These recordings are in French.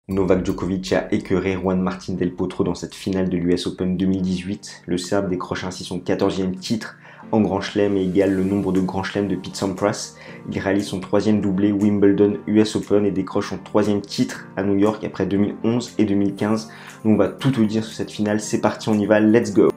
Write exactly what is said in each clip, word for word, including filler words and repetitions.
Novak Djokovic a écœuré Juan Martín del Potro dans cette finale de l'U S Open deux mille dix-huit. Le Serbe décroche ainsi son quatorzième titre en Grand Chelem et égale le nombre de Grand Chelem de Pete Sampras. Il réalise son troisième doublé Wimbledon U S Open et décroche son troisième titre à New York après deux mille onze et deux mille quinze. Donc on va tout te dire sur cette finale. C'est parti, on y va, let's go!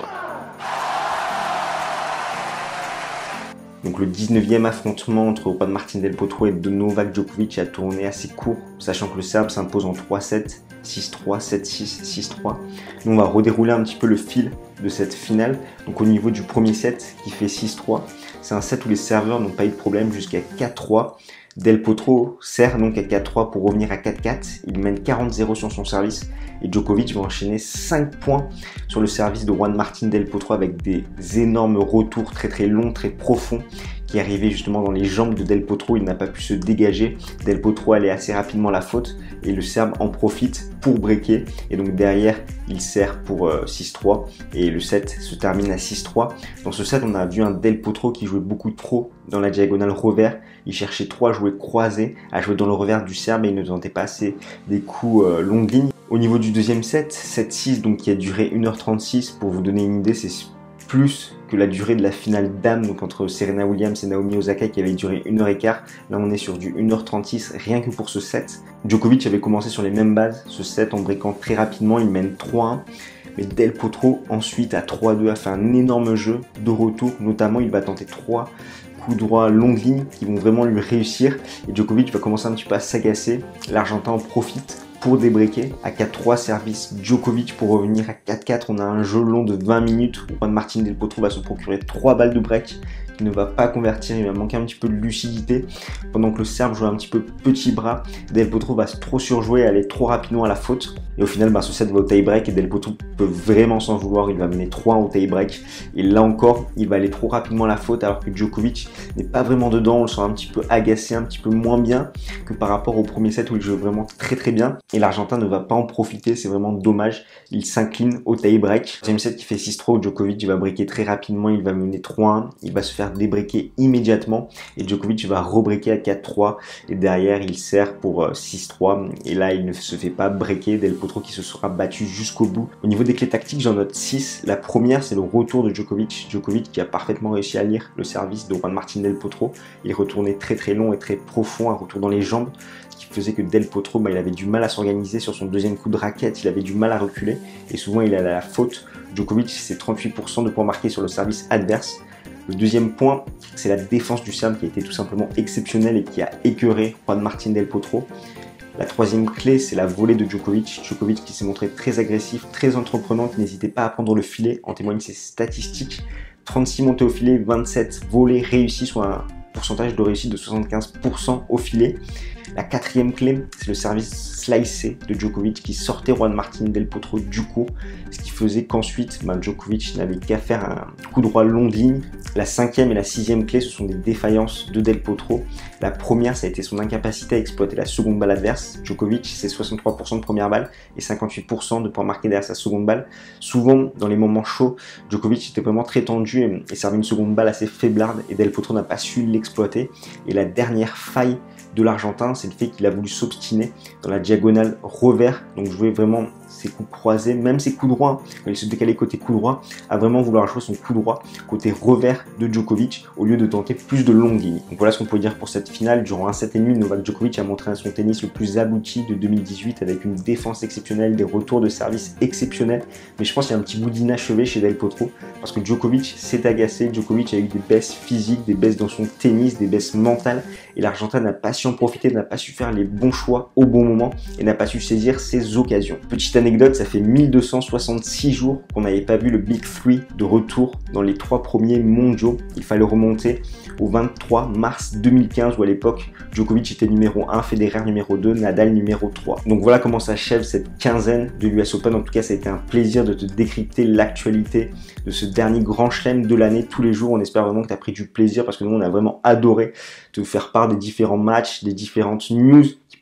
Donc le dix-neuvième affrontement entre Juan Martín del Potro et Novak Djokovic a tourné assez court, sachant que le Serbe s'impose en trois sept, six trois, sept six, six trois. Nous on va redérouler un petit peu le fil de cette finale. Donc au niveau du premier set qui fait six trois, c'est un set où les serveurs n'ont pas eu de problème jusqu'à quatre trois. Del Potro sert donc à quatre trois pour revenir à quatre quatre. Il mène quarante zéro sur son service et Djokovic va enchaîner cinq points sur le service de Juan Martín del Potro avec des énormes retours très très longs, très profonds qui arrivaient justement dans les jambes de Del Potro. Il n'a pas pu se dégager. Del Potro allait assez rapidement à la faute et le Serbe en profite pour breaker. Et donc derrière, il sert pour euh, six trois et le set se termine à six trois. Dans ce set, on a vu un Del Potro qui jouait beaucoup trop dans la diagonale revers. Il cherchait trop à jouer croisé, à jouer dans le revers du Serbe et il ne tentait pas assez des coups euh, longue ligne. Au niveau du deuxième set, sept six, donc qui a duré une heure trente-six, pour vous donner une idée, c'est plus que la durée de la finale dames, donc entre Serena Williams et Naomi Osaka qui avait duré une heure quinze. Là on est sur du une heure trente-six rien que pour ce set. Djokovic avait commencé sur les mêmes bases, ce set en breakant très rapidement, il mène trois un. Mais Del Potro ensuite à trois deux a fait un énorme jeu de retour, notamment il va tenter trois coups droits longue ligne qui vont vraiment lui réussir et Djokovic va commencer un petit peu à s'agacer. L'Argentin en profite pour débreaker à quatre trois, service Djokovic pour revenir à quatre quatre. On a un jeu long de vingt minutes où Juan Martín del Potro va se procurer trois balles de break qui ne va pas convertir, il va manquer un petit peu de lucidité. Pendant que le Serbe joue un petit peu petit bras, Del Potro va trop surjouer et aller trop rapidement à la faute. Et au final, bah, ce set va au tie-break et Del Potro peut vraiment s'en vouloir. Il va mener trois un au tie-break. Et là encore, il va aller trop rapidement à la faute alors que Djokovic n'est pas vraiment dedans. On le sent un petit peu agacé, un petit peu moins bien que par rapport au premier set où il joue vraiment très très bien. Et l'Argentin ne va pas en profiter, c'est vraiment dommage. Il s'incline au tie-break. Deuxième set qui fait six trois où Djokovic va breaker très rapidement. Il va mener trois un. Il va se faire débreaker immédiatement et Djokovic va rebreaker à quatre trois et derrière il sert pour six trois et là il ne se fait pas breaker. Del Potro qui se sera battu jusqu'au bout. Au niveau des clés tactiques, j'en note six. La première, c'est le retour de Djokovic. Djokovic qui a parfaitement réussi à lire le service de Juan Martín del Potro. Il retournait très très long et très profond, un retour dans les jambes, ce qui faisait que Del Potro, bah, il avait du mal à s'organiser sur son deuxième coup de raquette, il avait du mal à reculer et souvent il allait à la faute. Djokovic, c'est trente-huit pour cent de points marqués sur le service adverse. Le deuxième point, c'est la défense du Serbe qui a été tout simplement exceptionnelle et qui a écœuré Juan Martín del Potro. La troisième clé, c'est la volée de Djokovic. Djokovic qui s'est montré très agressif, très entreprenant, qui n'hésitait pas à prendre le filet, en témoignent ses statistiques. trente-six montées au filet, vingt-sept volées réussies, soit un pourcentage de réussite de soixante-quinze pour cent au filet. La quatrième clé, c'est le service slicé de Djokovic qui sortait Juan Martín del Potro du court, ce qui faisait qu'ensuite ben, Djokovic n'avait qu'à faire un coup droit longue ligne. La cinquième et la sixième clé, ce sont des défaillances de Del Potro. La première, ça a été son incapacité à exploiter la seconde balle adverse. Djokovic, c'est soixante-trois pour cent de première balle et cinquante-huit pour cent de points marqués derrière sa seconde balle. Souvent, dans les moments chauds, Djokovic était vraiment très tendu et, et servait une seconde balle assez faiblarde et Del Potro n'a pas su l'exploiter. Et la dernière faille de l'Argentin, c'est le fait qu'il a voulu s'obstiner dans la diagonale revers, donc jouer vraiment ses coups croisés, même ses coups droits, quand il se décalait côté coup droit, à vraiment vouloir jouer son coup droit côté revers de Djokovic au lieu de tenter plus de longues lignes. Donc voilà ce qu'on peut dire pour cette finale. Durant un set et demi, Novak Djokovic a montré son tennis le plus abouti de deux mille dix-huit avec une défense exceptionnelle, des retours de service exceptionnels, mais je pense qu'il y a un petit bout d'inachevé chez Del Potro parce que Djokovic s'est agacé, Djokovic a eu des baisses physiques, des baisses dans son tennis, des baisses mentales et l'Argentin n'a pas su en profiter, n'a pas su faire les bons choix au bon moment et n'a pas su saisir ses occasions. Petite anecdote, ça fait mille deux cent soixante-six jours qu'on n'avait pas vu le Big Three de retour dans les trois premiers mondiaux. Il fallait remonter au vingt-trois mars deux mille quinze où à l'époque Djokovic était numéro un, Federer numéro deux, Nadal numéro trois. Donc voilà comment s'achève cette quinzaine de l'U S Open. En tout cas, ça a été un plaisir de te décrypter l'actualité de ce dernier grand chelem de l'année tous les jours. On espère vraiment que tu as pris du plaisir parce que nous on a vraiment adoré te faire part des différents matchs, des différentes news qui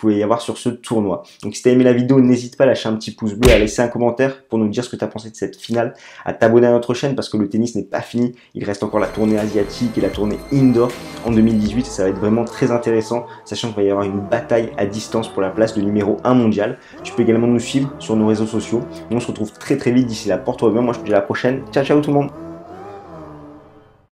pouvait y avoir sur ce tournoi. Donc si tu as aimé la vidéo, n'hésite pas à lâcher un petit pouce bleu, à laisser un commentaire pour nous dire ce que tu as pensé de cette finale, à t'abonner à notre chaîne parce que le tennis n'est pas fini. Il reste encore la tournée asiatique et la tournée indoor en deux mille dix-huit. Ça va être vraiment très intéressant, sachant qu'il va y avoir une bataille à distance pour la place de numéro un mondial. Tu peux également nous suivre sur nos réseaux sociaux. Nous, on se retrouve très très vite d'ici là. Porte-toi bien. Moi, je te dis à la prochaine. Ciao, ciao tout le monde.